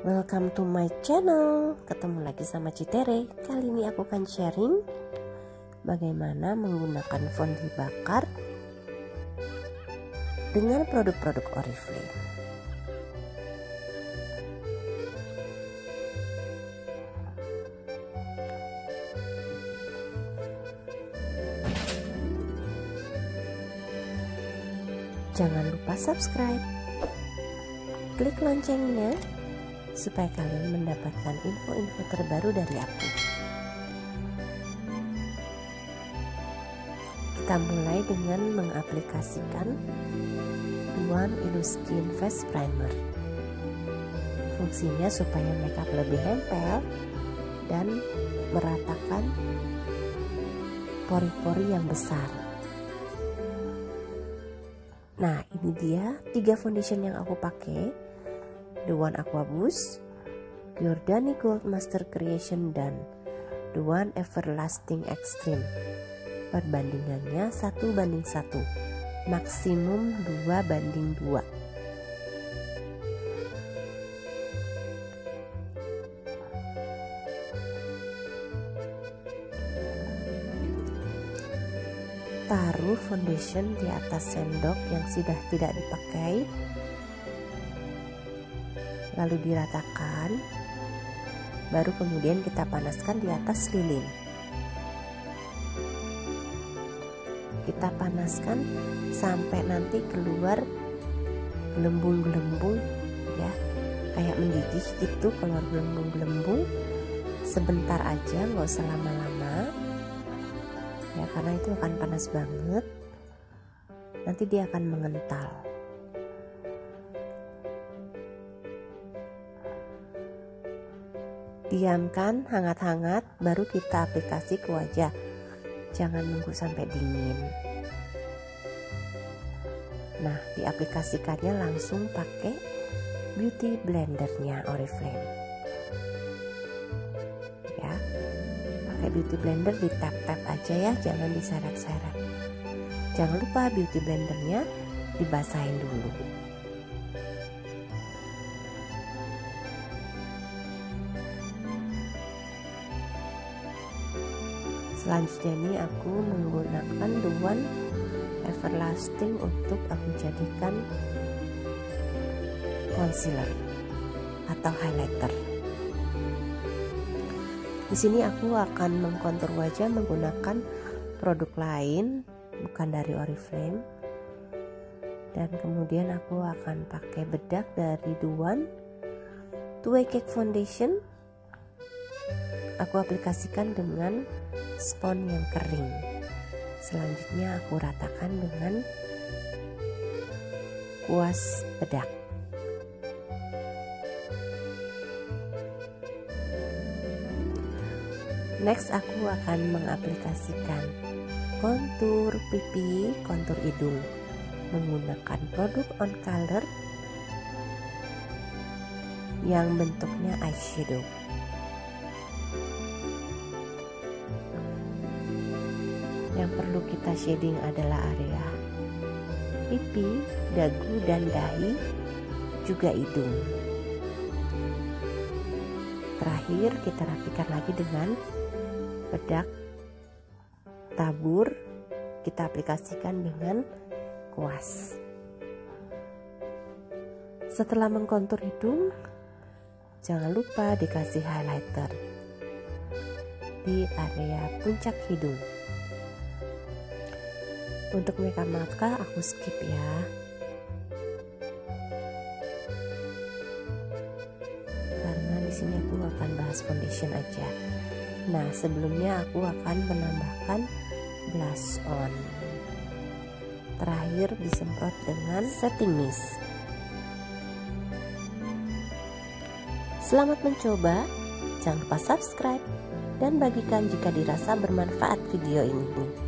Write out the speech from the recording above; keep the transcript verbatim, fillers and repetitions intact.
Welcome to my channel. Ketemu lagi sama Citere. Kali ini aku akan sharing bagaimana menggunakan fondi bakar dengan produk-produk Oriflame. Jangan lupa subscribe, klik loncengnya supaya kalian mendapatkan info-info terbaru dari aku. Kita mulai dengan mengaplikasikan Duan Illuskin Face Primer. Fungsinya supaya makeup lebih nempel dan meratakan pori-pori yang besar. Nah, ini dia tiga foundation yang aku pakai. The One Aqua Boost, Giordani Gold Master Creation, dan The One Everlasting Extreme. Perbandingannya satu banding satu, maksimum dua banding dua. Taruh foundation di atas sendok yang sudah tidak dipakai, lalu diratakan, baru kemudian kita panaskan di atas lilin. Kita panaskan sampai nanti keluar gelembung-gelembung, ya, kayak mendidih gitu, keluar gelembung-gelembung. Sebentar aja, nggak usah lama-lama, ya, karena itu akan panas banget. Nanti dia akan mengental. Diamkan hangat-hangat, baru kita aplikasi ke wajah. Jangan nunggu sampai dingin. Nah, diaplikasikannya langsung pakai beauty blendernya Oriflame. Ya, pakai beauty blender, di tap-tap aja ya, jangan diseret-seret. Jangan lupa beauty blendernya dibasahin dulu. Selanjutnya ini aku menggunakan The One Everlasting untuk aku jadikan concealer atau highlighter. Di sini aku akan mengkontur wajah menggunakan produk lain, bukan dari Oriflame. Dan kemudian aku akan pakai bedak dari The One Two Way Cake Foundation. Aku aplikasikan dengan spons yang kering. Selanjutnya aku ratakan dengan kuas bedak. Next aku akan mengaplikasikan kontur pipi, kontur hidung menggunakan produk On Color yang bentuknya eyeshadow. Yang perlu kita shading adalah area pipi, dagu, dan dahi, juga hidung. Terakhir kita rapikan lagi dengan bedak tabur, kita aplikasikan dengan kuas. Setelah mengkontur hidung, jangan lupa dikasih highlighter di area puncak hidung. Untuk makeup mata aku skip ya, karena di sini aku akan bahas foundation aja. Nah, sebelumnya aku akan menambahkan blush on. Terakhir disemprot dengan setting mist. Selamat mencoba, jangan lupa subscribe dan bagikan jika dirasa bermanfaat video ini.